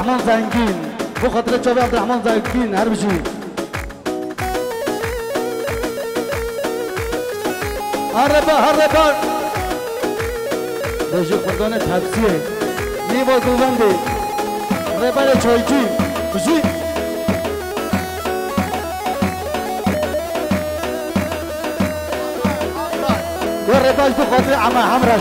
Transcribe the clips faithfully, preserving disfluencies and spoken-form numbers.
عبدالرحمن زنگین بو خاطر چاوی عبدالرحمن زنگین هر بشی هر ربا هر ربا رژی خودان تبسیه نیوا گوونده ربا چایچی بشی یا رباش بو خاطر عمه همرش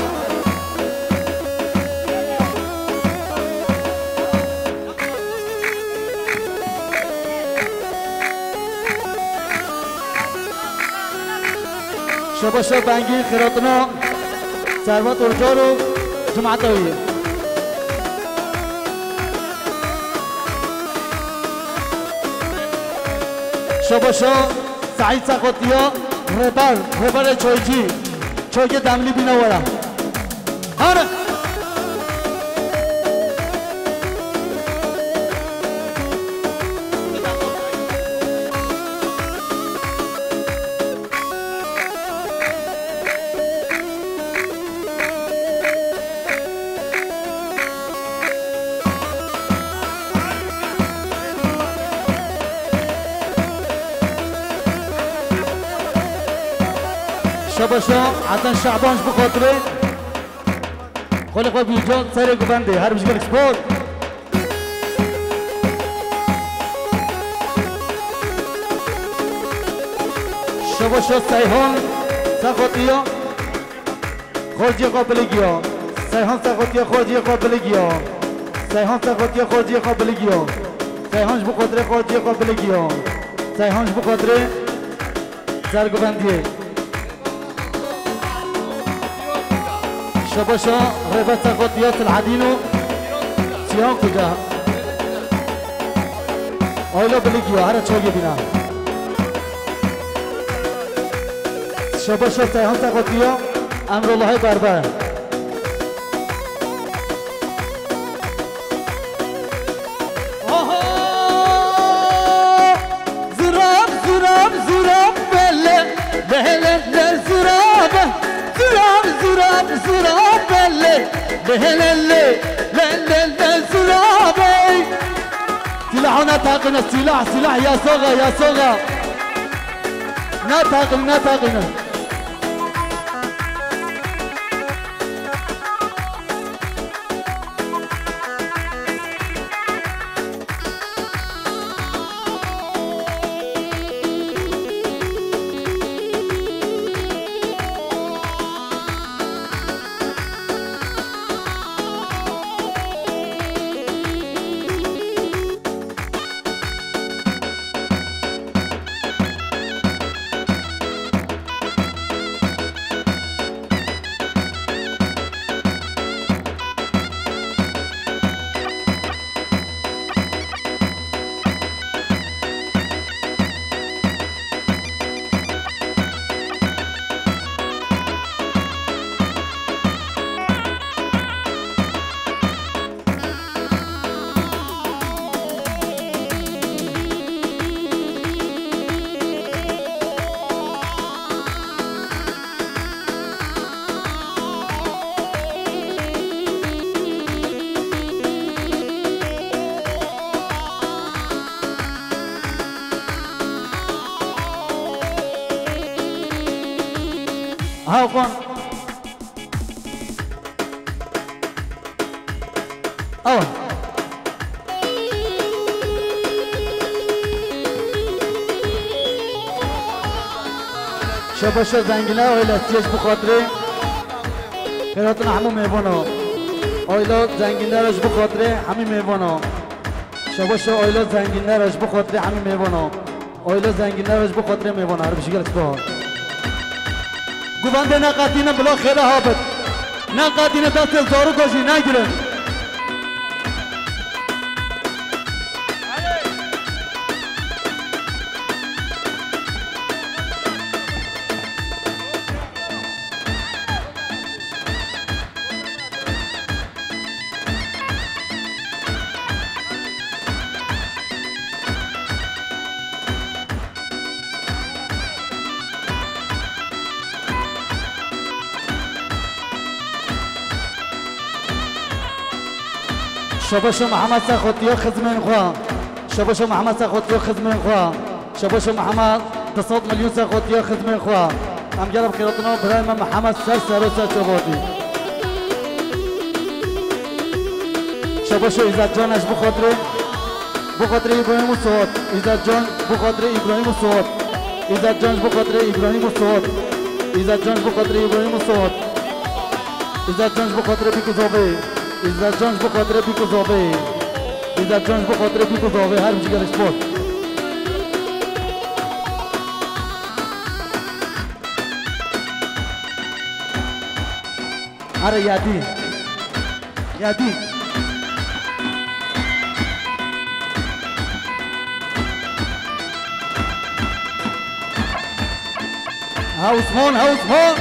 شبا شب بنگی خیراتنا ثروت ارجار و جماعت هاییه شبا شب سعید سقاطیا ربر ربر چایجی چای دملی بینا ورم هره شباشا عطن شعبانش بخاطره خلق و بیجان سر گوبنده هر بشگل اکسپورت شباشا سیحان سقاطیا خارجی قابلگی ها سیحان سقاطیا خارجی قابلگی ها سیحان سقاطیا خارجی قابلگی ها سیحانش بخاطره خارجی قابلگی ها سیحانش بخاطره سر گوبندیه شباشا ربا سقاطيات العدينو سيان كجا اويلا بليكيو هرا چوگي بنا شباشا سيان سقاطيا امر الله بربر زراب زراب زراب بله بله زراب زراب زراب زراب بله بله بله زراب سلاح نتاقنا سلاح سلاح يا صغى يا صغى نتاقنا نتاقنا هاو كون أول شباشا زنگینا اویلا تیش بخاطره خیراتنا همو میبانا اویلا زنگینا رش بخاطره همی میبانا شباشا اویلا زنگینا رش بخاطره همی میبانا اویلا زنگینا رش بخاطره میبانا هر بشکل اسبها گوونده نقدینه بلا خیره هابد نقدینه دست زارو گوشی نگیره شباش محمد سخوتيو خزمين خوا شباش محمد سخوتيو خزمين خوا شباش محمد تصوت مليون سخوتيو خزمين خوا ام جرب خيرتنا برايم محمد سر سر سر شبوتي شباش عزت جان اش بخاطر بخاطر ابراهيم وصوت عزت جان بخاطر ابراهيم وصوت عزت جان بخاطر ابراهيم وصوت عزت جان بخاطر ابراهيم وصوت عزت جان بخاطر بيكو زوبي عزت جان بخاطر بيكو زوبي عزت جان بخاطر بيكو زوبي هر جگر سپورت اره یادی یادی هاوس هون هاوس هون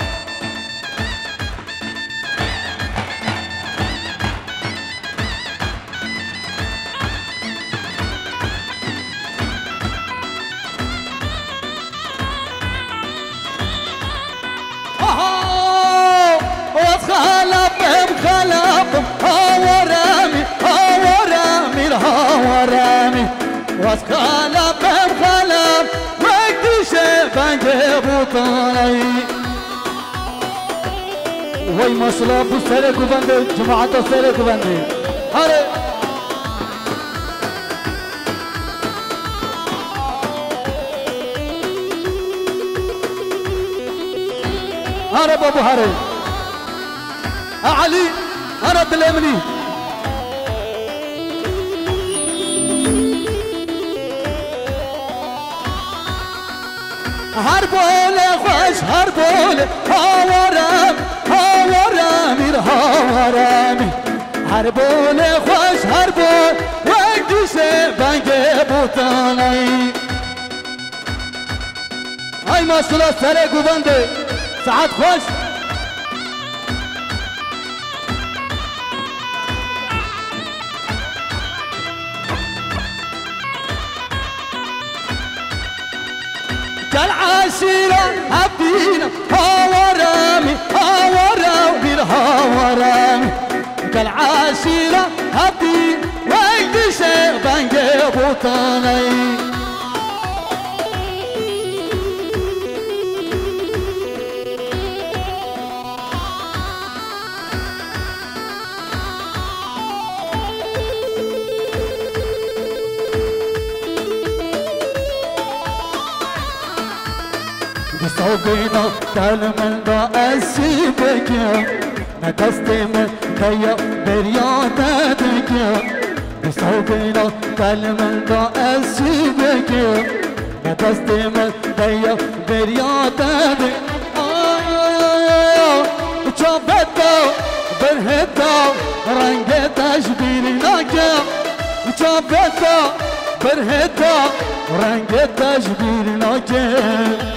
واسخالا بمخالا وقت شبانك بطاني وای ماشاءالله بو سره کوبنده جماعت سره کوبنده هره هره بابو هره علي هره دلمني هر بول خوش هر بول هاورم هاورم میر هاورم هر بول خوش هر بول وقتی شه بنگ بوتانی ای ماشاءالله سره کوبنده ساعت خوش كالعاشرة هبينا هاورامي هاورامي هاورامي كالعاشرة هبينا وقت شيخ بنجي بوطاني بصوبنا كلمة بأسيبك نتستم كيا بريادتك بصوبنا كلمة بأسيبك نتستم كيا بريادتك شافتا برهتا رنگ تشبير ناكا شافتا برهتا رنگ تشبير ناكا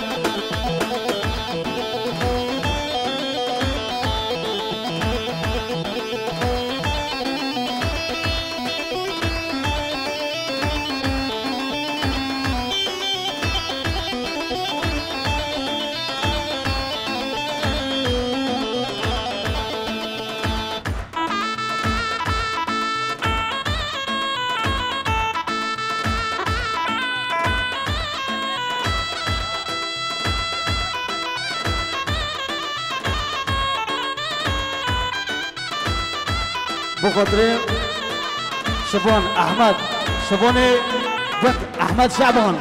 بخاطر شبان احمد شباني بنت احمد شعبان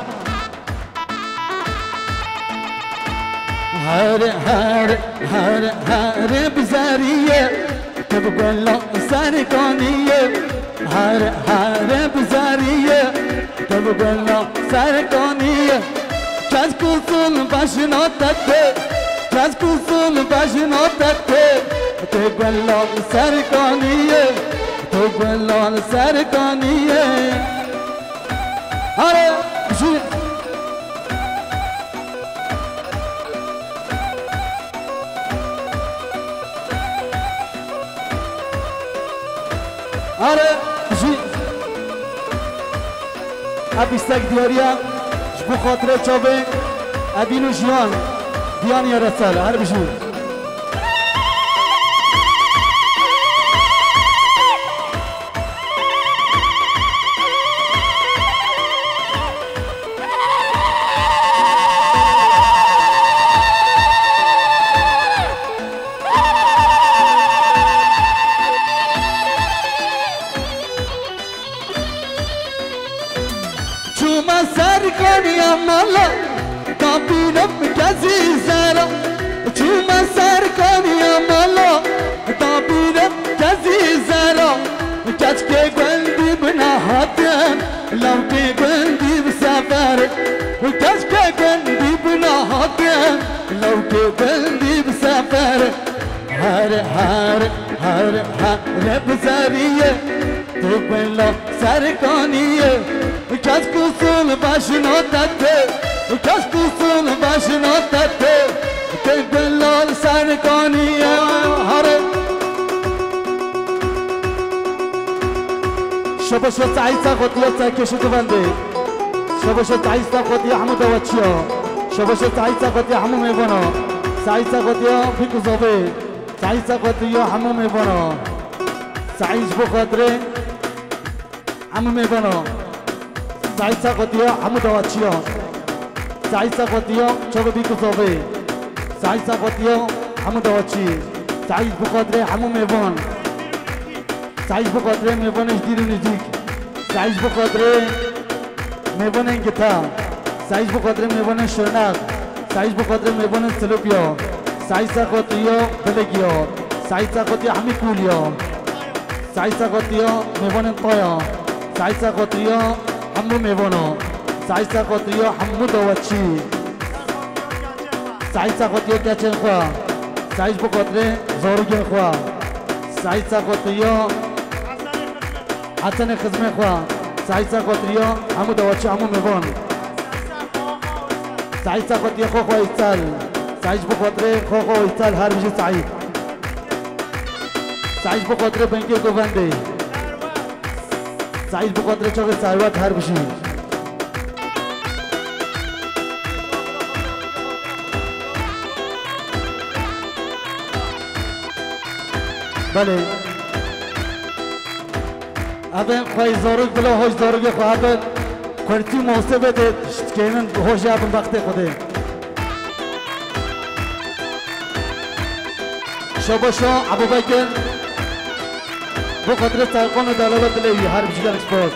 هاري هاري هاري هاري بزارية تبقى له سارقانية هاري هاري بزارية تبقى له سارقانية كاز كوسون باشنا تكتي كاز كوسون باشنا تكتي تبقى له سارقانية تبقى له سارقانية هاري بشوي آره جی ابی استک دیاریا جبو خاطره چابه ادینو جیان دیان یا رسال هر بشو كشكي قلبي بنهاتم لو كي قلبي بسفر وكشكي قلبي بنهاتم لو كي قلبي بسفر هار هار هار هار بزارية تقبل سرقانية كاس كسول باش نوتته كاس كسول باش نوتته تقبل سرقانية هار شباشة عيسى غطية كشت بندي شباشة عيسى غطية حمود واتشيا شباشة عيسى غطية حمو ميفانا عيسى غطية فيكو زوبي عيسى غطية حمو ميفانا سعيد بخاطري حمو ميفانا عيسى غطية حمود واتشيا عيسى غطية شباب فيكو زوبي عيسى غطية حمود واتشي سعيد بخاطري حمو ميفان سعيد بخاطري ميفان جديد ونجيك سعيد بخاطري ميفان انقطاع سعيد بخاطري ميفان شرناق سعيد بخاطري ميفان سلوبيا سعيد ساقوطيا بلقيا سعيد ساقوطيا حمي كوليا سعيد ساقوطيا ميفان طايا سعيد ساقوطيا حمو ميفانا سعيد ساقوطيا حمو دواتشي سعيد ساقوطيا كاتشن خوا سعيد بخاطري زوروجين خوا سعيد ساقوطيا حسن خزمه خوا سعيد ساقوطيا حمو دواتشي حمو ميفان سعيد ساقوطيا خو خو يتال سعيد بخاطري خو خو يتال هر بيجي سعيد سعيد بخاطري بنكي كوفاندي سعيد بخاطري شغل سايوات هر بيجي بله ابن خوي زورق بلا هوش زورق خو ابن كورتي موسه بده كينن هوش ابن وقت خوده شباشا ابو بکر بخاطر سرقان و دلالت لیوی هر بشگان سپورت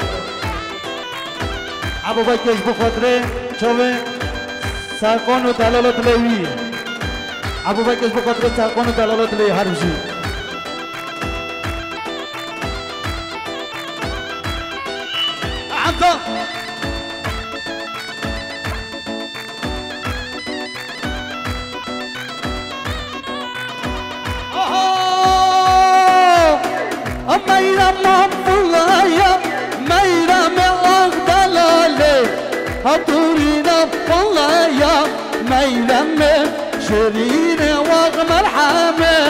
ابو بکر بخاطر چوه سرقان و دلالت لیوی ابو بکر بخاطر سرقان و دلالت لیوی هر بشی عطا ميرم فلايا ميرم أغدلالي هطورينا فلايا ميرم شرين واغمر حامي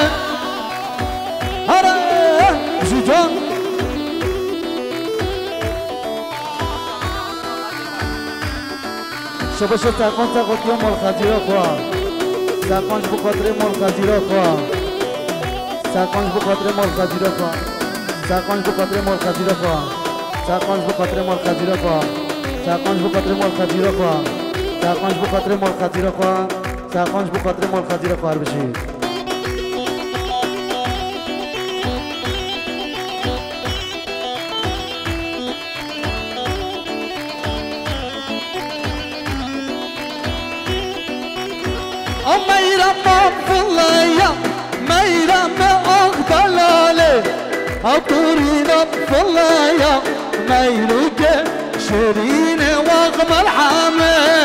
هرا جيجان شباشة ساقون ساقوتيا مال خزيرا خوا ساقونش بخاطر مال خزيرا خوا ساقونش بخاطر مال خزيرا خوا ساقونش بخاطر مال خزيرا خوا ساقونش بخاطر مال خزيرا خوا ساقونش بخاطر مال خزيرا خوا ساقونش بخاطر مال خزيرا خوا ساقونش بخاطر مال خزيرا خوا بشي ميرم فلايا ميرم أغدلالي هطورينا فلايا ميروك شيرين واغمر حامي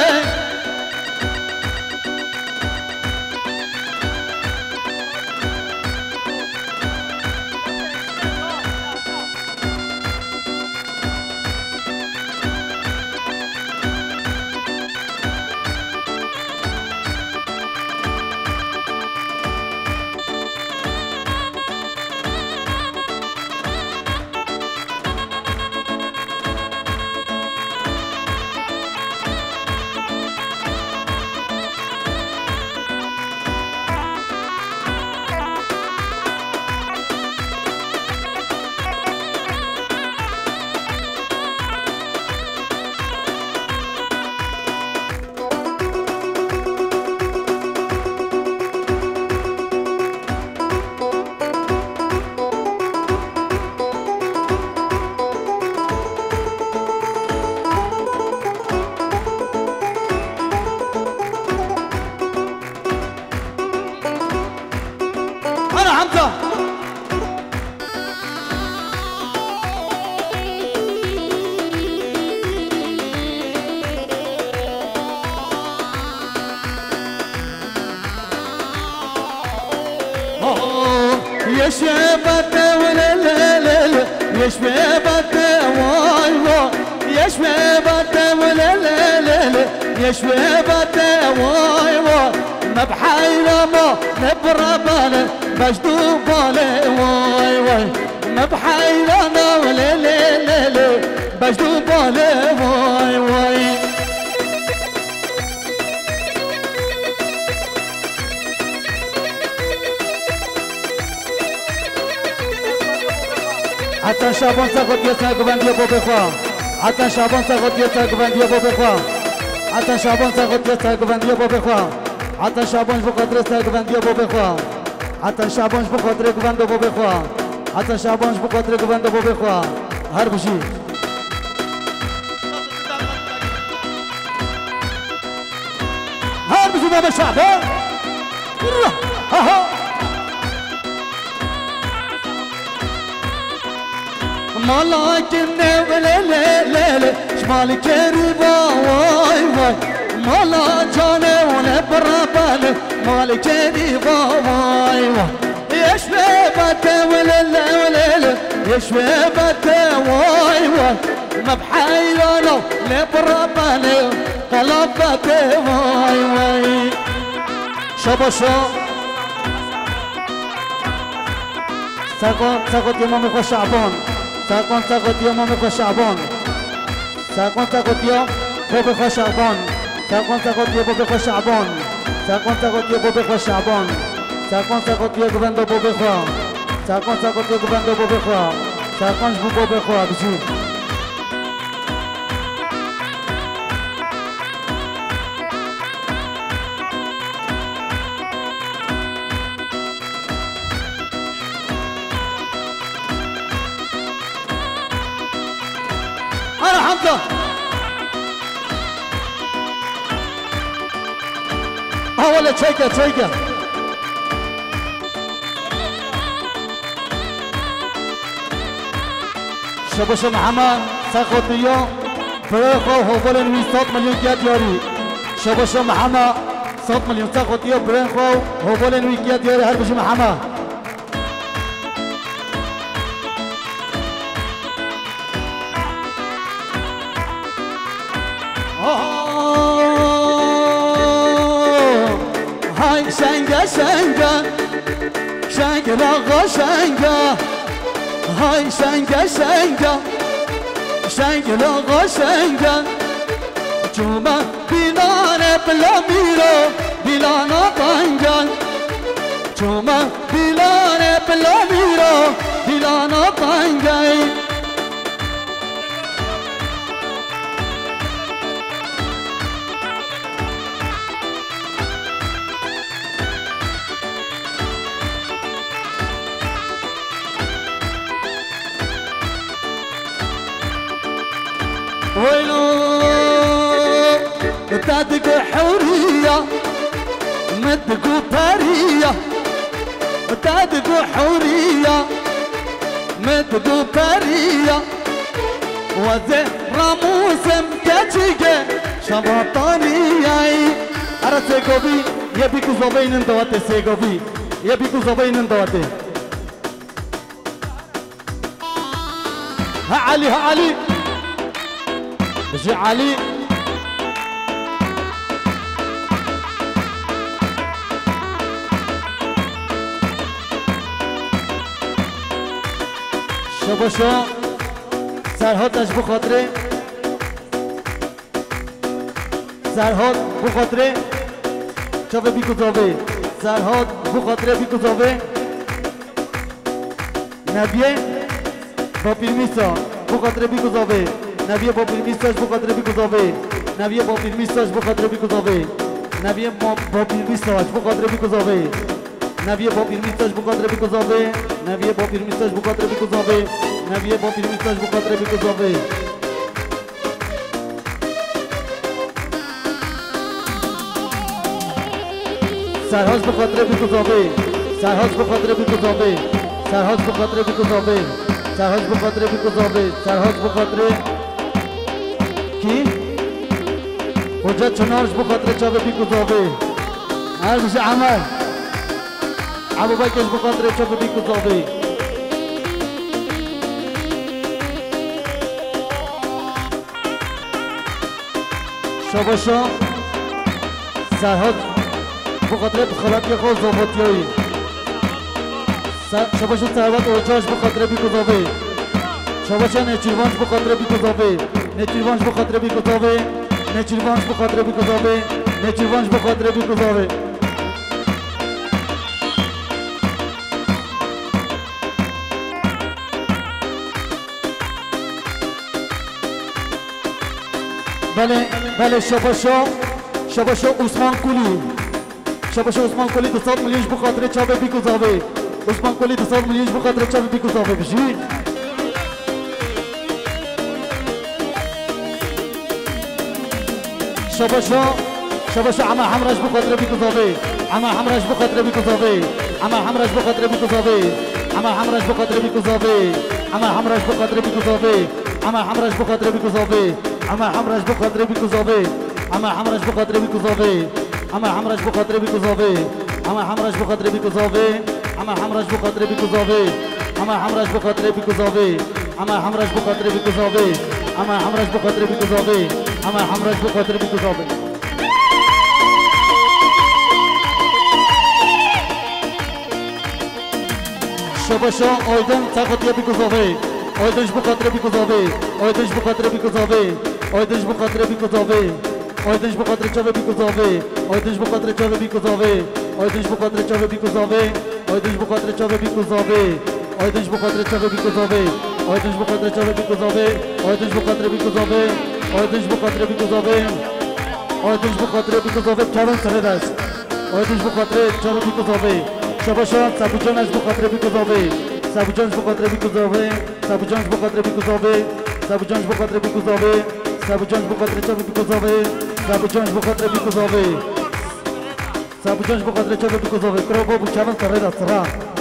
يشبت ولا لا لا لا يشبت واي واي يشبت ولا لا لا لا يشبت واي واي ما بحيلة ما نبربالة مجدوب بالي واي واي ما بحيلة ما ولا لا لا لا مجدوب بالي واي واي حتى شابان ساقط يساق بندي ابو بخوا حتى شابان ساقط يساق بندي ابو بخوا حتى شابان ساقط يساق بندي ابو بخوا حتى شابان بقدر ساق بندي ابو بخوا حتى شابان بقدر بند ابو بخوا حتى شابان بقدر بند ابو بخوا هر بشي هر بشي بابا شعبان ها ها مالكنا ولا لا لا لا شمالك ربا واي واي مالا جانا ولا براباله مالك ربا واي واي يا شبابك ولا لا ولا لا يا شبابك واي واي ما بحيلانه لا براباله قلبك واي واي شابا شاب ساقط ساقط يا مامي خوش شعبان ساقون ساقط يا مامي خوش شعبان ساقون ساقط يا بابي خوش شعبان ساقون ساقط يا بابي خوش شعبان ساقون ساقط يا بابي خوش شعبان ساقون ساقط يا جبندو بابي خوا ساقون ساقط يا جبندو بابي خوا ساقون جبو بابي خوا بجو أنا حمزة ها ولا تشيكا تشيكا شبش محمد ساقطيو فريقو هوبل نوي صوت مليون كيات ياري شبش محمد صوت مليون ساقطيو فريقو هوبل نوي كيات ياري هربش محمد هاي شنگا شنگا شنگ راغا شنگا هاي شنگا شنگا شنگ راغا شنگا جوما بلانه بلا میرو بلانا بانگان جوما بلانه بلا میرو بلانا بانگان ويلو تادقو حورية مدقو بارية تادقو حورية مدقو بارية وذي راموس مكاتشيكي شبطانية أرى سيكوبي يبيكو زبين انتواتي سيكوبي يبيكو زبين انتواتي ها علي ها علي بجي علي شو شو سرهاتش بخاطره سرهات بخاطره چاوه بیکوزاوه سرهات بخاطره بیکوزاوه نبیه با پیرمیسا بخاطره بیکوزاوه نبیه با پیرمیساش بخاطره بیکوزاوه نبیه با پیرمیساش بخاطره بیکوزاوه نبیه با پیرمیساش بخاطره بیکوزاوه نبیه با پیرمیساش بخاطره بیکوزاوه نبیه با پیرمیساش بخاطره بیکوزاوه نبیه با پیرمیساش بخاطره بیکوزاوه سرهاش بخاطره بیکوزاوه سرهاش بخاطره بیکوزاوه سرهاش بخاطره بیکوزاوه سرهاش بخاطره بیکوزاوه سرهاش بخاطره کی؟ حجت چنارش بخاطره چاوه بیکوزاوه هر بشه عمل ابو بکش بخاطر چوب بیکوزاوی شاباشا سرحاد بخاطر بخالتی خود زوباتیایی شاباشا سرحاد اوجاش بخاطر بیکوزاوی شاباشا نچیروانش بخاطر بیکوزاوی نچیروانش بخاطر بیکوزاوی نچیروانش بخاطر بیکوزاوی نچیروانش بخاطر بیکوزاوی بله بله شاباشا شاباشا عثمان کولی شاباشا عثمان کولی دو صد میلیونش بخاطر چاپ بیکوزاوی عثمان کولی دو صد میلیونش بخاطر چاپ بیکوزاوی بشی شاباشا شاباشا عمر حمرش بخاطر بیکوزاوی عمر حمرش بخاطر بیکوزاوی عمر حمرش بخاطر بیکوزاوی عمر حمرش بخاطر بیکوزاوی عمر حمرش بخاطر بیکوزاوی عمر حمرش بخاطر بیکوزاوی عمر حمرش بخاطر بیکوزاوی عمر حمرش بخاطر بیکوزاوی عمر حمرش بخاطر بیکوزاوی عمر حمرش بخاطر بیکوزاوی عمر حمرش بخاطر بیکوزاوی عمر حمرش بخاطر بیکوزاوی عمر حمرش بخاطر بیکوزاوی عمر حمرش بخاطر بیکوزاوی عمر حمرش بخاطر بیکوزاوی شاباشا آیدن تاقتیا بیکوزاوی آیدنش بخاطر بیکوزاوی آیدنش بخاطر بیکوزاوی آیدنش بخاطر بیکوزاوی آیدنش بخاطر چاوه بیکوزاوی آیدنش بخاطر چاوه بیکوزاوی آیدنش بخاطر چاوه بیکوزاوی آیدنش بخاطر چاوه بیکوزاوی آیدنش بخاطر چاوه بیکوزاوی آیدنش بخاطر چاوه بیکوزاوی آیدنش بخاطر بیکوزاوی آیدنش بخاطر بیکوزاوی آیدنش بخاطر بیکوزاوی چاون سره دست آیدنش بخاطر چاوه بیکوزاوی شاباشا سبوجانش بخاطر بیکوزاوی سبوجانش بخاطر بیکوزاوی سبوجانش بخاطر بیکوزاوی سبوجانش بخاطر بیکوزاوی سبوجانش بخاطر چاوه بیکوزاوی سبوجانش بخاطر بیکوزاوی سبوجانش بخاطر چاوه بیکوزاوی کرو بابو چاون سره دست را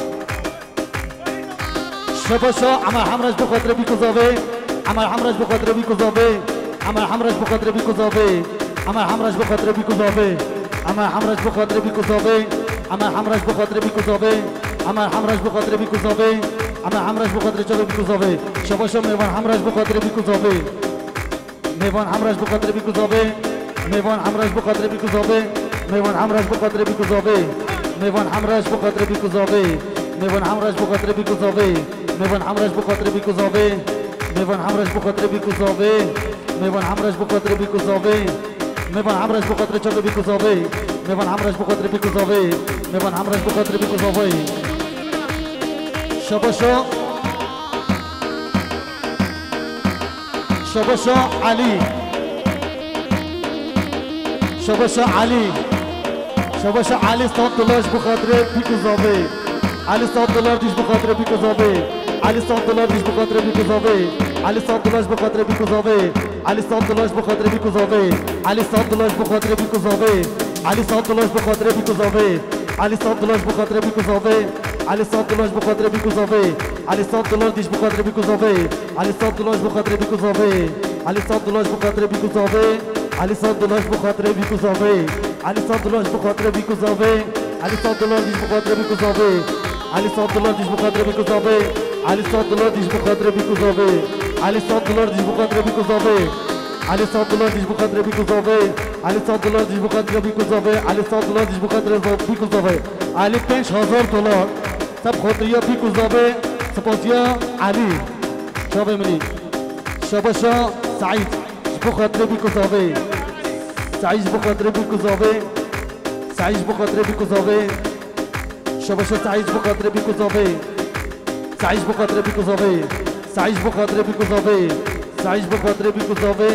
شاباشا عمر حمرش بخاطر بیکوزاوی عمر حمرش بخاطر بیکوزاوی عمر حمرش بخاطر بیکوزاوی عمر حمرش بخاطر بیکوزاوی عمر حمرش بخاطر بیکوزاوی عمر حمرش بخاطر بیکوزاوی عمر حمرش بخاطر بیکوزاوی عمر حمرش بخاطر چاوه بیکوزاوی شاباشا میوان حمرش بخاطر بیکوزاوی میوان حمرش بخاطر بیکوزاوی میوان حمرش بخاطر بیکوزاوی میوان حمرش بخاطر بیکوزاوی میوان حمرش بخاطر بیکوزاوی میوان حمرش بخاطر بیکوزاوی میوان حمرش بخاطر بیکوزاوی میوان حمرش بخاطر بیکوزاوی میوان حمرش بخاطر بیکوزاوی میوان حمرش بخاطر چاوه بیکوزاوی میوان حمرش بخاطر بیکوزاوی میوان حمرش بخاطر بیکوزاوی شاباشا شاباشا علی شاباشا علی شاباشا علی صد دلارش بخاطر بیکوزاوی علی صد دلار دیش بخاطر بیکوزاوی علی صد دلار دیش بخاطر بیکوزاوی علی صد دلارش بخاطر بیکوزاوی علی صد دلارش بخاطر بیکوزاوی علی صد دلارش بخاطر بیکوزاوی علی صد دلارش بخاطر بیکوزاوی علی صد دلارش بخاطر بیکوزاوی علی صد دلارش بخاطر بیکوزاوی علی صد دلار دیش بخاطر بیکوزاوی علی صد دلارش بخاطر بیکوزاوی علی صد دلارش بخاطر بیکوزاوی علی صد دلارش بخاطر بیکوزاوی علی صد دلارش بخاطر بیکوزاوی علی صد دلار دیش بخاطر بیکوزاوی علی صد دلار دیش بخاطر بیکوزاوی علی صد دلار دیش بخاطر بیکوزاوی علی صد دلار دیش بخاطر بیکوزاوی علی صد دلار دیش بخاطر بیکوزاوی علی صد دلار دیش بخاطر بیکوزاوی علی صد دلار دیش بخاطر بیکوزاوی علی پنج هزار دلار سب خاطریا بیکوزاوی سپاسیا علی شاب ملی شاباشا سعید بخاطر بیکوزاوی سعید بخاطر بیکوزاوی سعید بخاطر بیکوزاوی شاباشا سعید بخاطر بیکوزاوی سعید بخاطر بیکوزاوی سعید بخاطر بیکوزاوی سعید بخاطر بیکوزاوی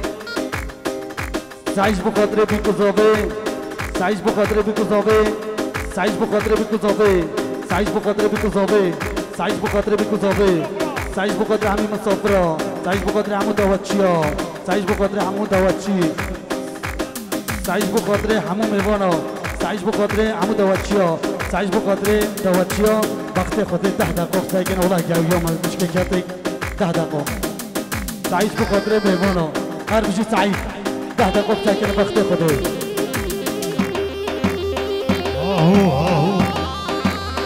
سعید بخاطر بیکوزاوی سعید بخاطر بیکوزاوی سعید بخاطر بیکوزاوی سعید بخاطر بیکوزاوی سعید بخاطر بیکوزاوی سعید بخاطر همین مسافرا سعید بخاطر همون دعوتچیا سعید بخاطر همون دعوتچی سعید بخاطر همون میوانا سعید بخاطر همون دعوتچیا سعید بخاطر دعوتچیا وقت خاطر ده دقیقه سعیکن اولا گویا مشکل کردی ده دقیقه سعید بخاطر میوانا هر بشی سعید ده دقیقه سعیکن وقت خاطر آهو آهو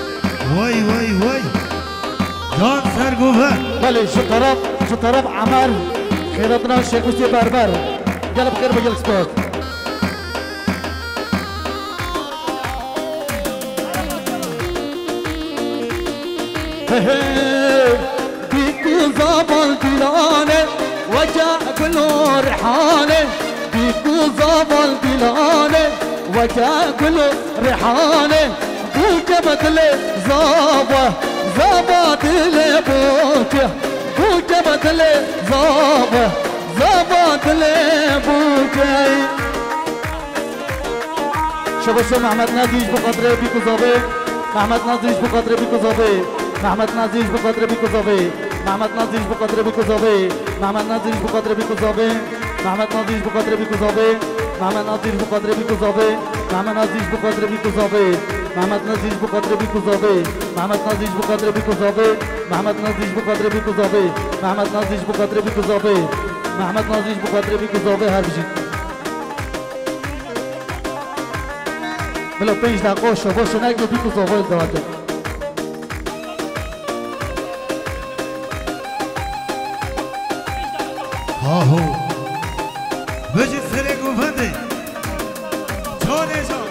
شو طرف عمر خيرتنا الشيخ مسيح بربر قلب خير بجل سبورت بيكو زابل دلانه وجاء كله ريحانه بيكو زابل دلانه وجاء كله ريحانه بوكا بدله زابه زابه دله بوكا بوكا بدله زابه زابه دله بوكا شباب محمد نازيش بقدره بيكو زابه محمد نازيش بقدره بيكو زابه محمد نازيش بقدره بيكو زابه محمد نازيش بقدره بيكو زابه محمد نازيش بقدره بيكو زابه محمد نازيش بقدره بيكو زابه محمد نازيش بقدره بيكو زابه محمد نازيش بقدره بيكو زابه محمد نازيش بقدره بيكو زابه محمد نازيش بقدره بيكو زابه محمد نازيش بقدره بيكو زابه محمد نازيش بقدره بيكو زابه محمد نازيش بقدره بيكو زابه هر بشي بلا پنج دقیقه شباش نگه بیکو زابه دواته آهو بجی سره گوفنده چانه جان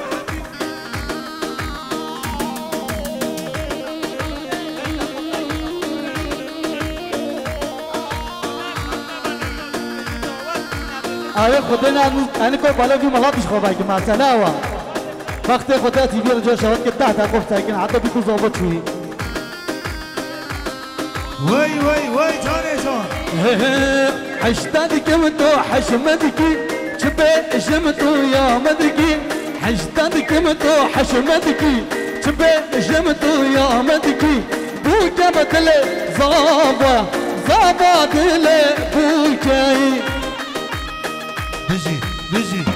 آره خدا نه اینی که بالا بی ملاتش خوابه که مسئله هوا وقتی خدا تیوی رو جا شود که تحت اقف سایکن حتی بیکو زابط شوی وای وای وای جانه جان حشتادك متو حشمتكي شبه شمتو يا مدكي حشتادك متو حشمتكي شبه شمتو يا مدكي بوكا بدلي زابا زابا دلي بوكاي بجي بجي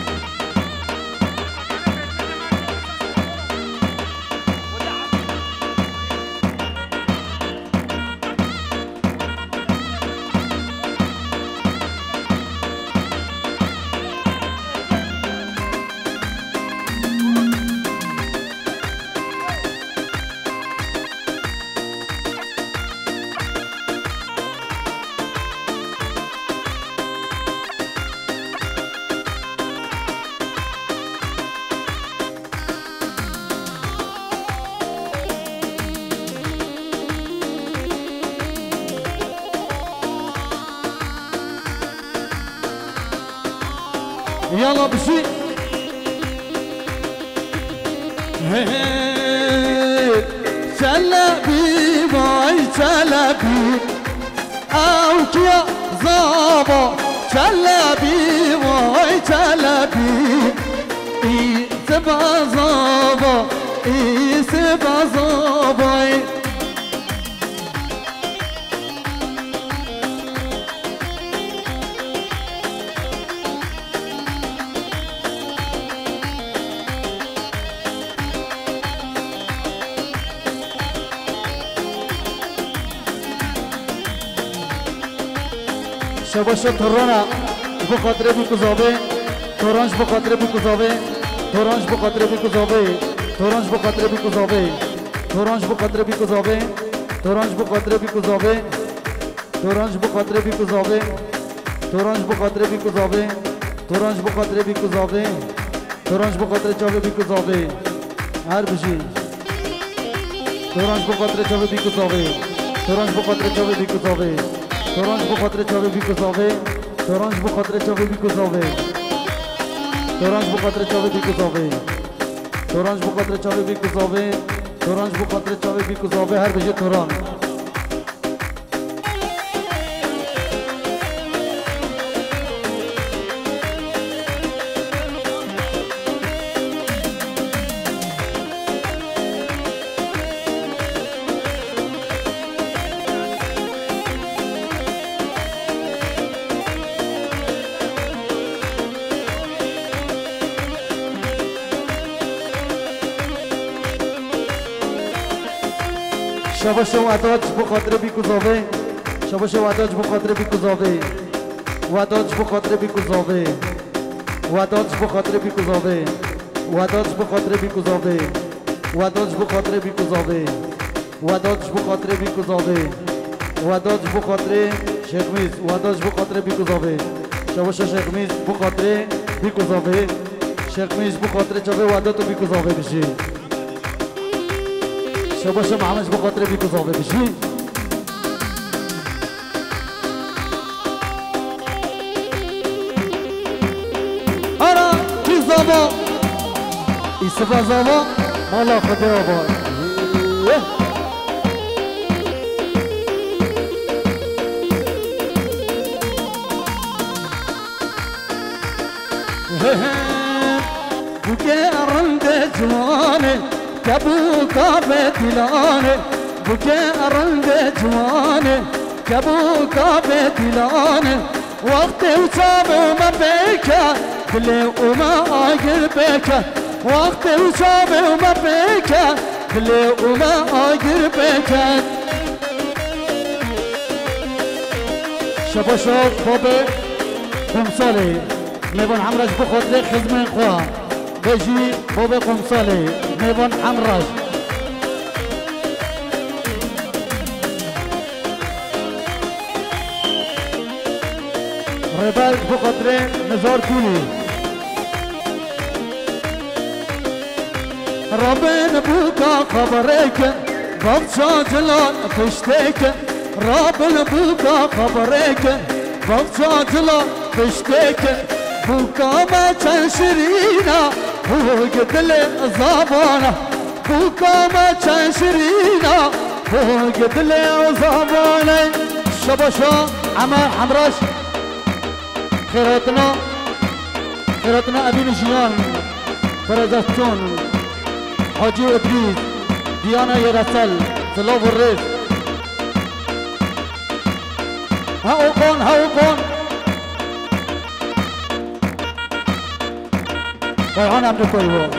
يلا بشي شلبي باي شلبي او كيا زابا شلبي باي شلبي اي سبا زابا اي سبا زابا شباش ترانا بخاطر بی کذابه تورانش بخاطر بی کذابه تورانش بخاطر بی کذابه تورانش بخاطر بی کذابه تورانش بخاطر بی کذابه تورانش بخاطر بی کذابه تورانش بخاطر بی کذابه تورانش بخاطر بی کذابه تورانش بخاطر بی کذابه تورانش بخاطر چاوه بی کذابه هر بشی تورانش بخاطر چاوه بی کذابه تورانش بخاطر چاوه بی کذابه تورانش بخاطر چاوه بی کذابه تورانش بخاطر چاوه بی کذابه تورانش بخاطر چاوه بی کذابه تورانش بخاطر چاوه بی کذابه تورانش بخاطر چاوه بی کذابه هر بشه توران شباش وداج بخاطر بی کذابه شباش وداج بخاطر بی کذابه وداج بخاطر بی کذابه وداج بخاطر بی کذابه وداج بخاطر بی کذابه وداج بخاطر بی کذابه وداج بخاطر بی کذابه وداج بخاطر شیخ میز واداش بو خاطر بیکوزاوی شباشا شیخ میز بو خاطر بیکوزاوی شیخ میز بو خاطر چاوی وادا تو بیکوزاوی بشی شباشا محمد بو خاطر بیکوزاوی بشی آرا کی زاوا ایسفا زاوا مالا خدا با بوكي أرند جواني كابوكا بتلاني بوكي أرند جواني كابوكا بتلاني وقت وصاب وما بيكا بلي وما أقل بيكا وقت وصاب وما بيكا بلي وما أقل بيكا شبا شوف بابي قمصالي ميبون حمراش بخوت لي خزمين خواه بيجي بابي قمصالي ميبون حمراش ربال بخطرين نزار كولي ربنا بوكا خبريك بغشا جلال فشتيك ربنا بوكا خبريك بغشا جلال فشتيك بوكا ما كان شرينا هو قتل زابانا بوكا ما كان شرينا هو قتل زابانا شباشا عمر حمراش خيراتنا خيراتنا أبي نجيان فرزاتون حاجي إدريس ديانا يرسل سلاف الرئيس هاوكون هاوكون فرحان عبد الكريم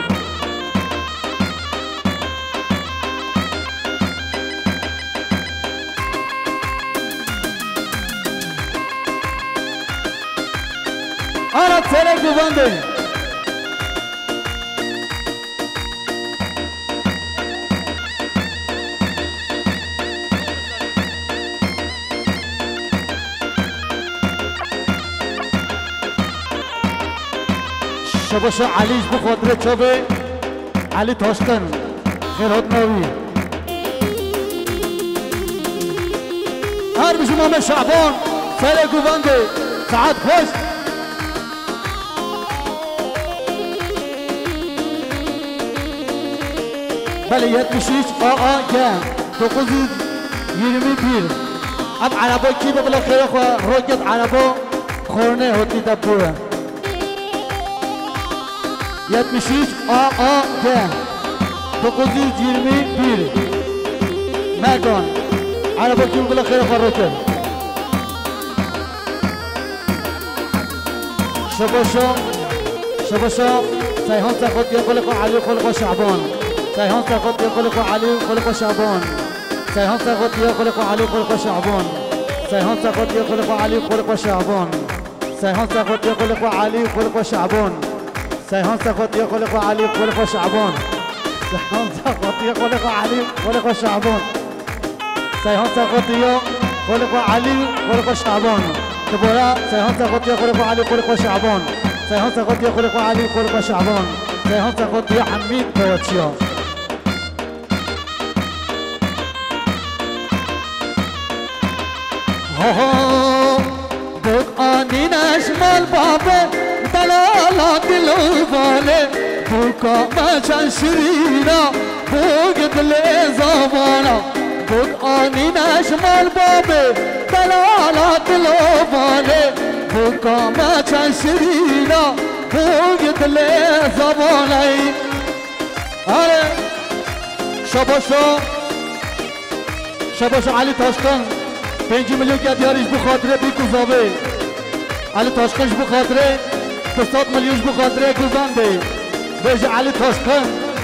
أنا ترك بندي شباشا عليش بخاطر چوبه علي تاشکن خیرات نوی هر بشو مام شعبان سر گوونده ساعت خوش بله yetmiş üç A A G dokuz yüz yirmi bir اب عربا کی به بلا خیر خو روکت عربا خورنه هوتی دبوه yetmiş üç A A G dokuz yüz yirmi bir Megan عربا کی به بلا خیر خو روکت شباشا شباشا سیحان سخوت یقول کو علی خلق شعبان سيهان سقط يخلق علي خلق شعبان سيهان سقط يخلق علي خلق شعبان سيهان سقط يخلق علي خلق شعبان سيهان سقط يخلق علي خلق شعبان سيهان سقط يخلق علي خلق شعبان سيهان سقط يخلق علي خلق شعبان سيهان سقط يخلق علي خلق شعبان تبورا سيهان سقط يخلق علي خلق شعبان سيهان سقط يخلق علي خلق شعبان سيهان سقط يا حميد توتشيا بوك آني نشمال بابا دلالات الوفالة بوكا ما كان شرينا بوك دلي زبانا بوك آني نشمال بابا دلالات الوفالة بوكا ما كان شرينا بوك دلي زبانا هلا شباشا شباشا علي تاشکن پنج میلیون که دیاریش بخاطره بی کوزاوه علی تاشکنش بخاطره تصاد میلیونش بخاطره گوزنده بیش علی تاشکن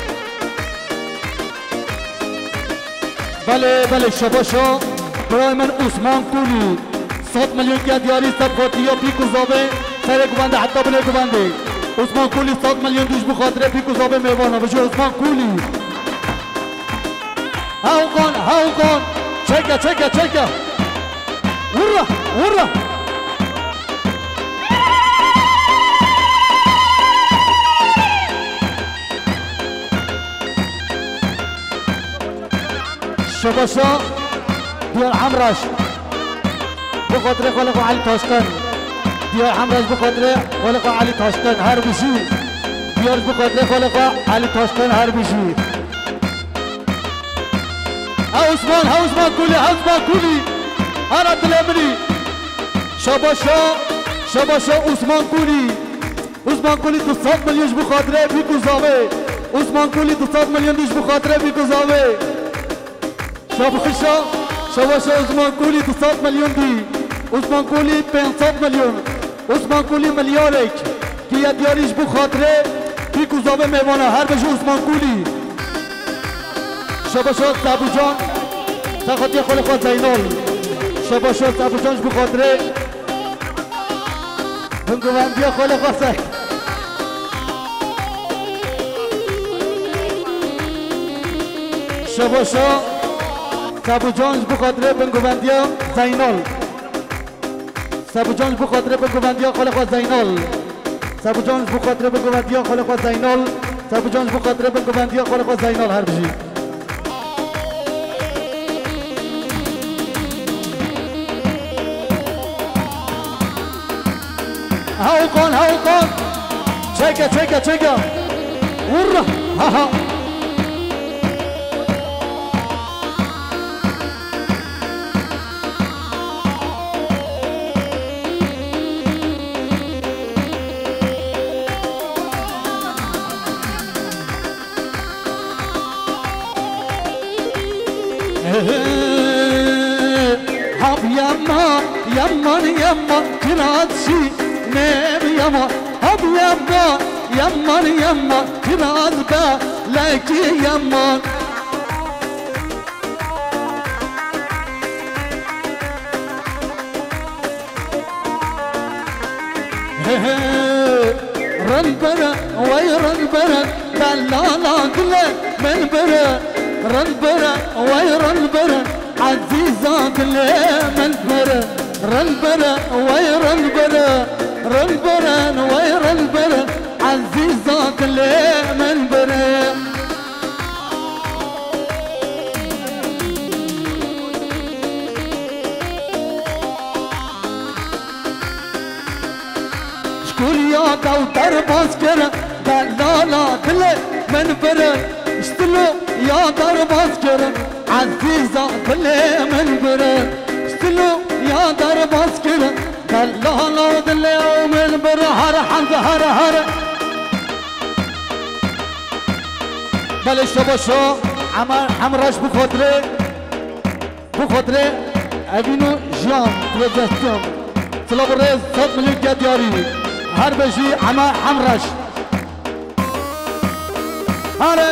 بله بله شباشا برای من عثمان کولی صد میلیون که دیاری سب خاطری بی کوزاوه سر گوزنده حتی بله گوزنده عثمان کولی صد میلیون دوش بخاطره بی کوزاوه میوانه بشه عثمان کولی هاوگان هاوگان چکه چکه چکه ورا ورا شباشا ديار حمراش بخاطر خالق علي تاشکن ديار حمراش بخاطر خالق علي تاشکن هر بشی ديار بخاطر خالق علي تاشکن هر بشی ها عثمان ها عثمان كولي ها عثمان كولي هر عبدالامري شباشا شباشا عثمان كولي عثمان كولي دوصد مليون بخاطر بيكو زاوي عثمان كولي دوصد مليون بخاطر بيكو زاوي شباشا شباشا عثمان كولي دوصد مليون دي عثمان كولي پانصد مليون عثمان كولي مليارك كي دياريش بخاطره بيكو زاوي ميوانا هر بشو عثمان كولي شباشا سابو جان تاخدي خلقات زينال شباشا سابو جانش بخاطره بنقوان بيا خلقات سك شباشا سابو جانش بخاطره بنقوان بيا زينال سابو جانش بخاطره بنقوان بيا خلقات زينال سابو جانش بخاطره بنقوان بيا خلقات زينال سابو جانش بخاطره بنقوان بيا خلقات زينال هر بجي هاو كون هاو كون تشيكا تشيكا تشيكا ورا ها ها هاب يما يما يما كراتشي نيم يما هاب يما يما يما كراتبا لكي يما رنبرة وي رنبرة دلالا كله من برة رنبرة وي رنبرة عزيزة كله من برة رنبرة وي رنبرة رنبرة وي رنبرة عزيزة كله من برة شكون يا كوثر باسكر دلالا كله من برة اشتلو يا دار باسكر عزيزة كله من برة اشتلو يا دار باسكر دلالا دلو من برة هر حمزة هر هر بله شباشا عمر حمراش بخاطره بخاطره ابینو جان تلویزیون سلام رئیس صد میلیون گدیاری هر بجی عمر حمراش هره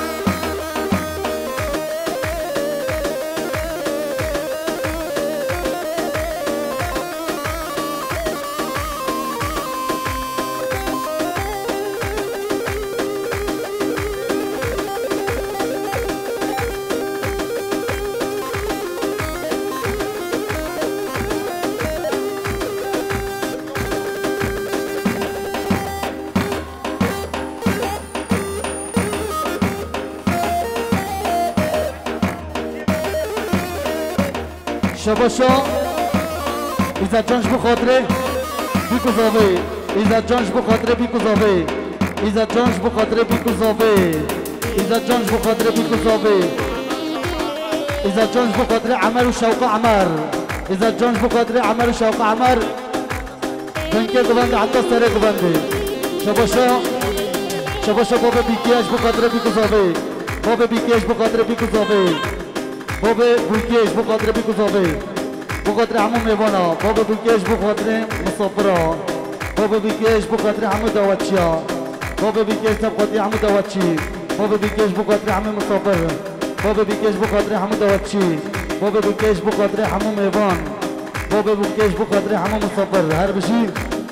شباشا إذا جانش بخاطره بيكو زاوي إذا جانش بخاطره بيكو زاوي إذا جانش بخاطره بيكو زاوي إذا جانش بخاطره بيكو زاوي إذا جانش بخاطره عمر وشوق عمر إذا جانش بخاطره عمر وشوق عمر كنكي قبندي حتى سري قبندي شباشا شباشا بابا بيكياش بخاطره بيكو زاوي بابا بيكياش بخاطره بيكو زاوي بابا بوكيش بخاطر بيكو زاوي بخاطر عمو ميوانا بابا بوكيش بخاطر مصبرا بابا بوكيش بخاطر عمو دواتشيا بابا بوكيش بخاطر عمو دواتشي بابا بوكيش بخاطر عمو مصبر بابا بوكيش بخاطر عمو دواتشي بابا بوكيش بخاطر عمو ميوان بابا بوكيش بخاطر عمو مصبر هر بشي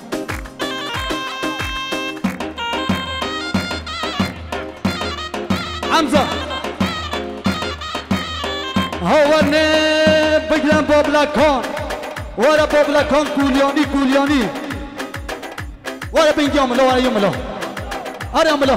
حمزة هو بجرم بابلا كون ورا بابلا كان كولياني كولياني ورا بينجي عمله ورا يمله ورا عمله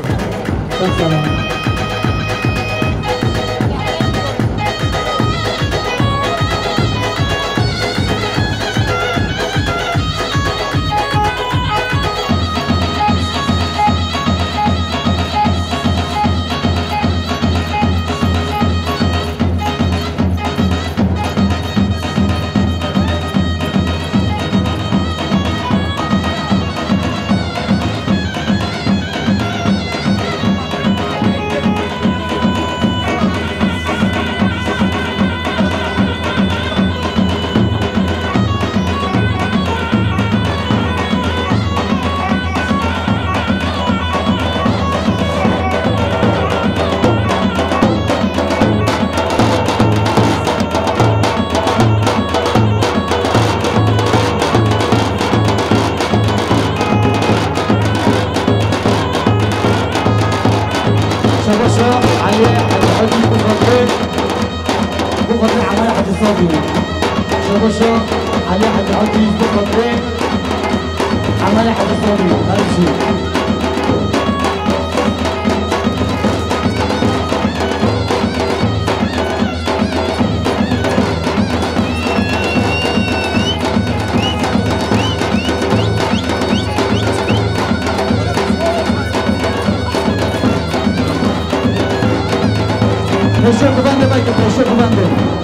Pressure bende belki pressure bende.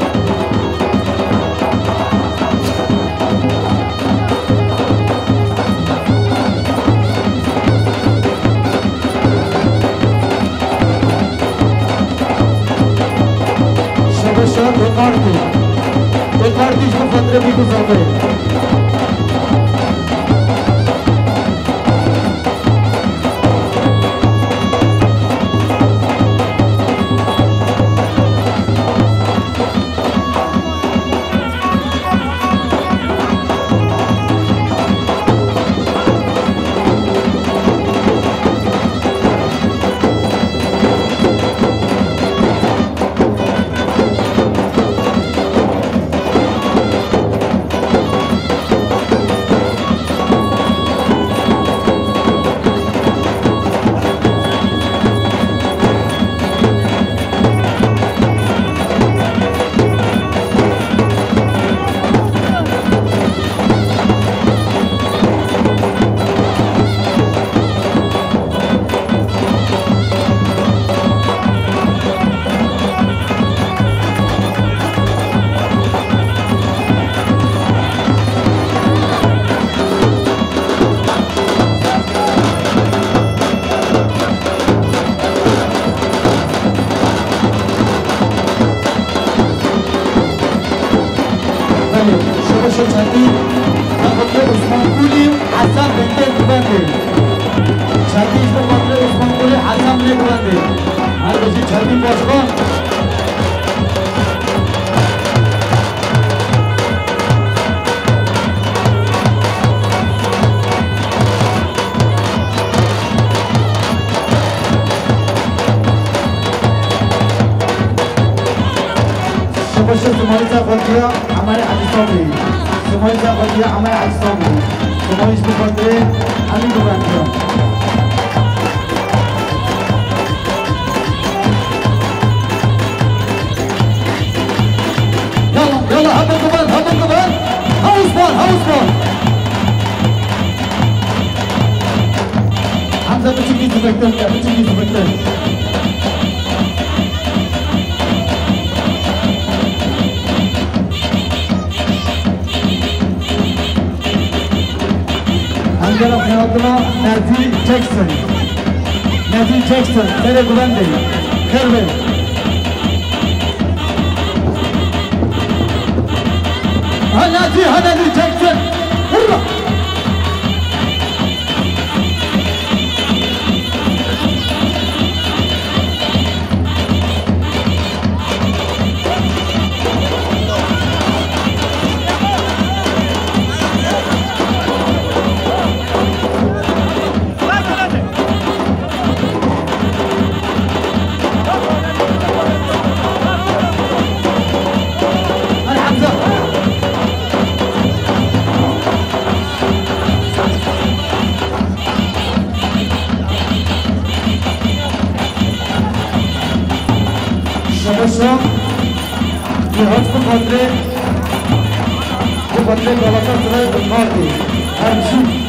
Şabaşa dekarti. Dekarti hiç bu fatre bir güzel. हमारे आदित्य समय का बदिया हमारे आदित्य समय इसको बदले अभी दुकान किया يلا يلا هبل كمان هبل كمان هاوس بول هاوس بول حمزة بتجي تبكتل بتجي تبكتل عندنا في عندنا نادي جاكسون نادي جاكسون ترى بلندي كربل هنادي هنادي جاكسون هلا شباشا جهاد بخاطر بخاطر غلطات النادي همشي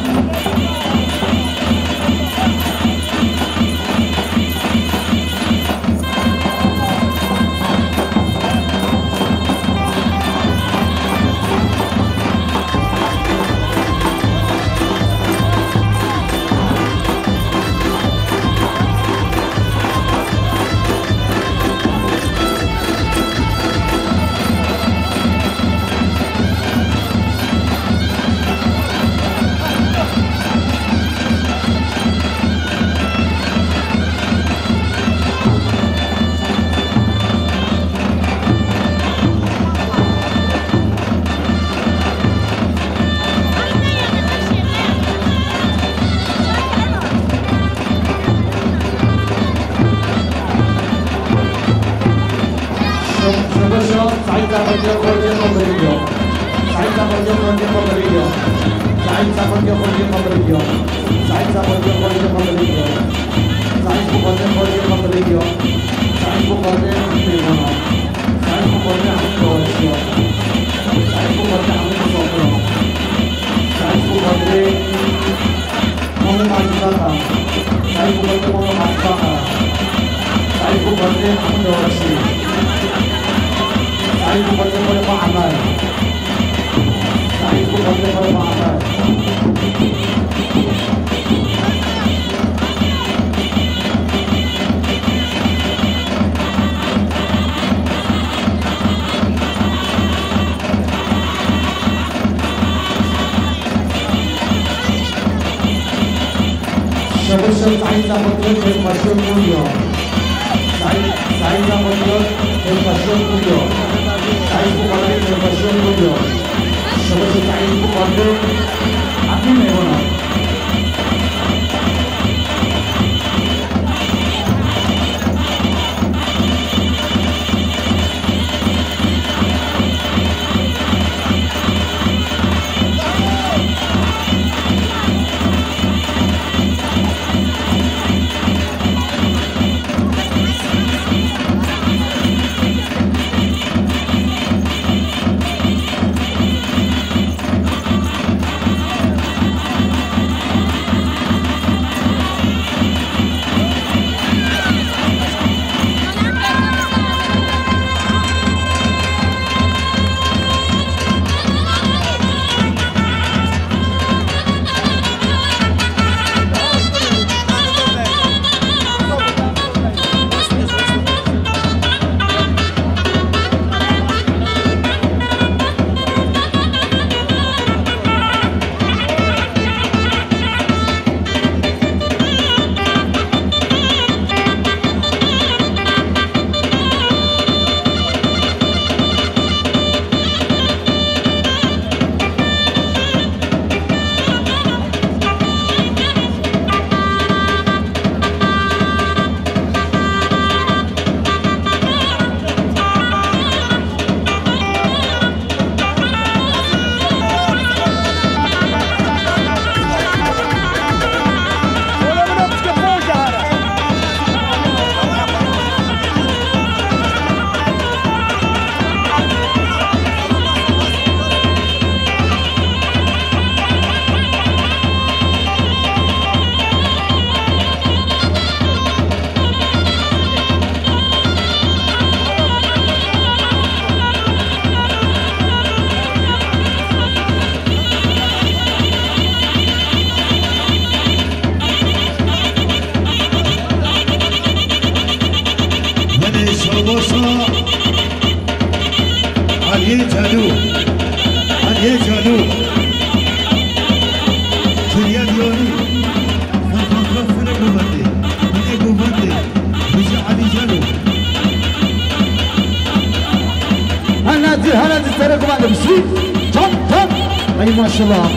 ما شاء الله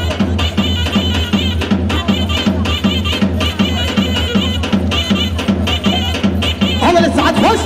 عمل الساعات خش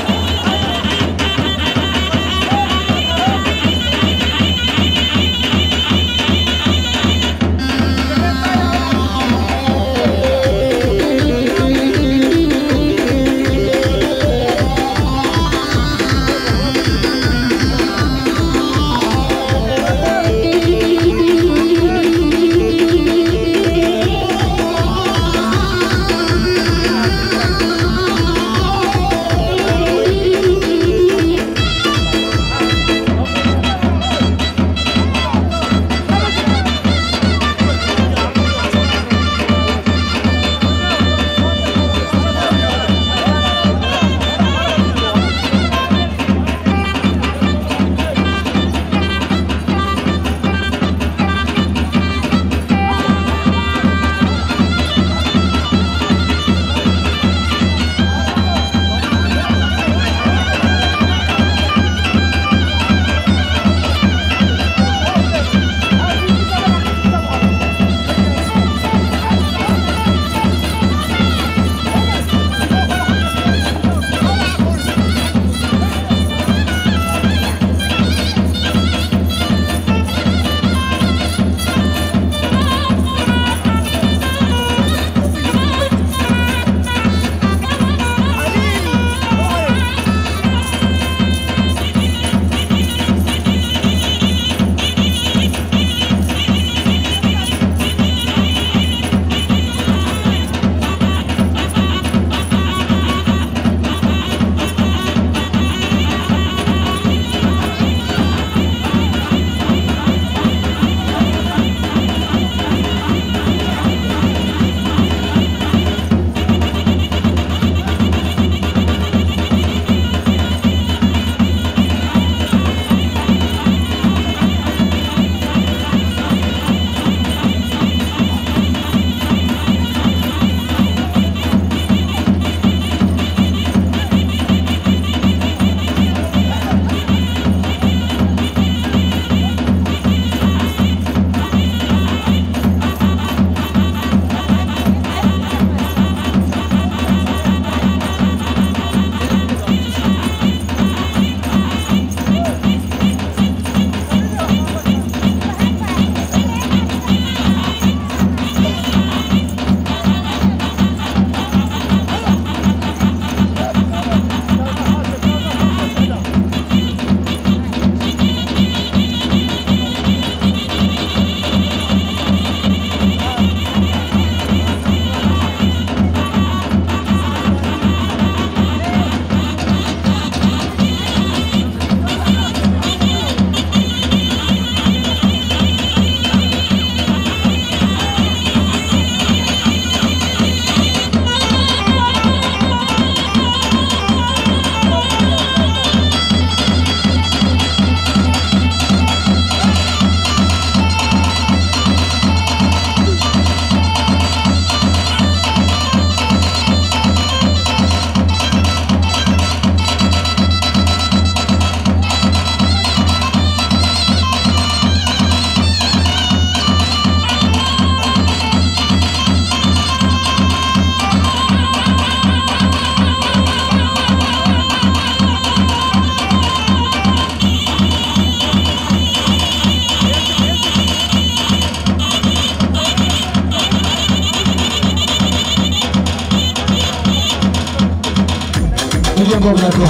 میگه بابا نکن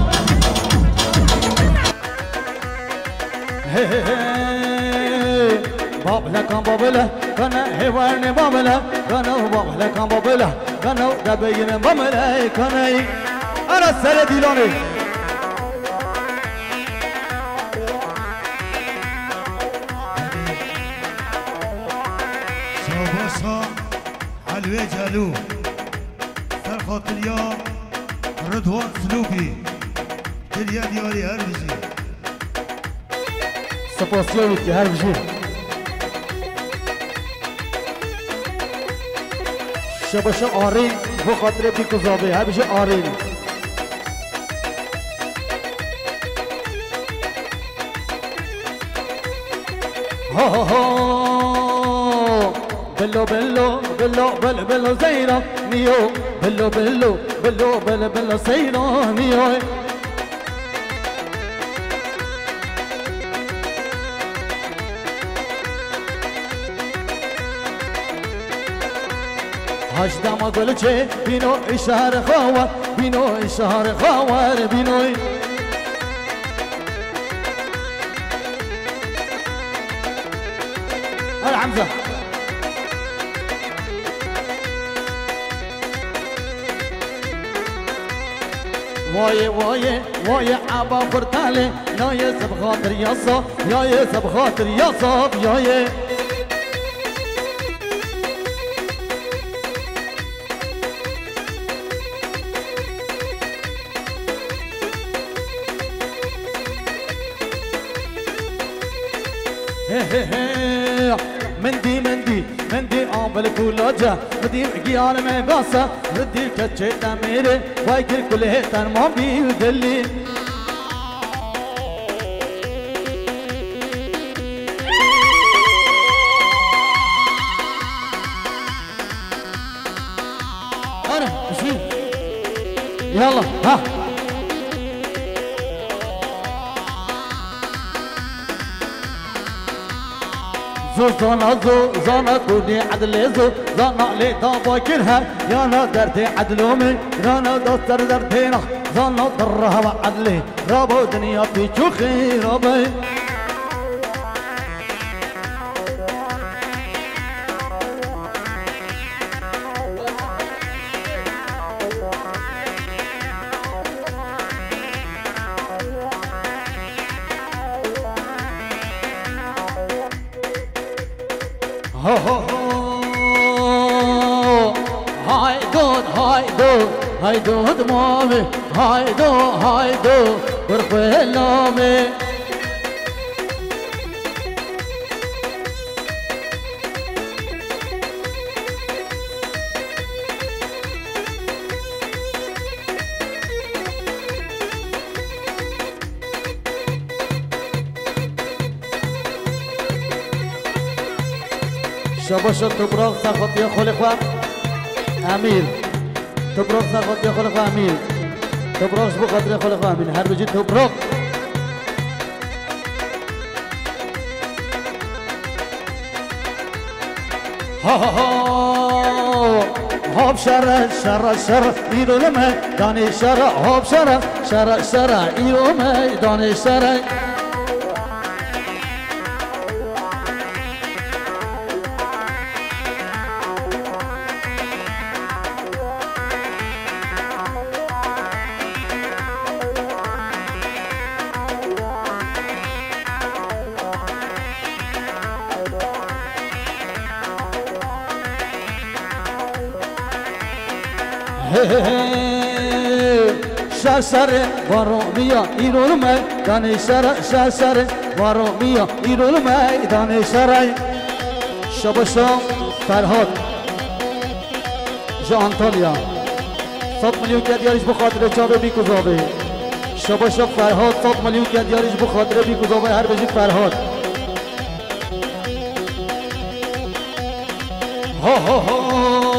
بابلا کن بابلا کنه هیوان بابلا کنه بابلا کن بابلا کنه دبیین بابلا کنه انا سر دیلانه شاباسا علوی جلو سر خاطر یا رضوان سلوکی دلیا دیاری هر بجی سپاسیان بود که هر بجی شباشا آرین و خاطر بیکوزابه هر بجی آرین ها ها ها بلو بلو بلو بلو بلو زيرا نيو بلو بلو بلو بلو بلو زيرا نيو هشدم گل چه بینو اشاره خوار بینو اشاره خوار بینوی هلا حمزه وای وای وای عبا فرتاله نای سب خاطر یاسا یای سب خاطر یاسا یای مندي مندي مندي عامل كولاجا مندي قيان में गासा ردي كچتا मेरे वाइकर कुले तन मोबी दिल्ली انا شو يلا ها زو زانا زو زانا كوني عدل زو زانا لي طابا كلها يانا درتي عدلومي يانا دستر درتينا زانا ضرها وعدلي رابو دنيا في شوخي رابي ho ho ho hi good hi good hi good mommy hi do hi do برفلامي شباشا تبراغ سخط يا خلقوا امير تبراغ سخط يا خلقوا امير تبراغ شبو خاطر يا خلقوا امير هر بجي تبراغ ها ها ها هوب شر شر شر ايرو لما داني شر هوب شر شر شر ايرو ما داني شر شاشر وارومیا ایرول میدان شر شاشر وارومیا ایرول میدان شرای شباشا فرهاد جا انطالیا صد میلیون که دیارش بخاطر جاوه بیکوزاوه شباشا فرهاد صد میلیون که دیارش بخاطر بیکوزاوه هر بجی فرهاد ها ها ها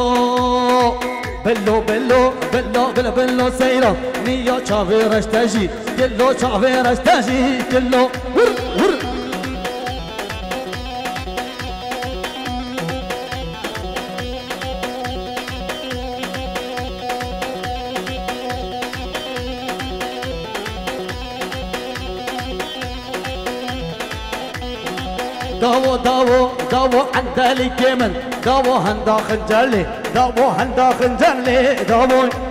بلو بلو بلو بلو بلو سيرا نيا چاويرش تجي كلو چاويرش تجي كلو ور ور داو داو داو عندلي كمن داو هندا خنجرلي داو هندا خنجرلي داو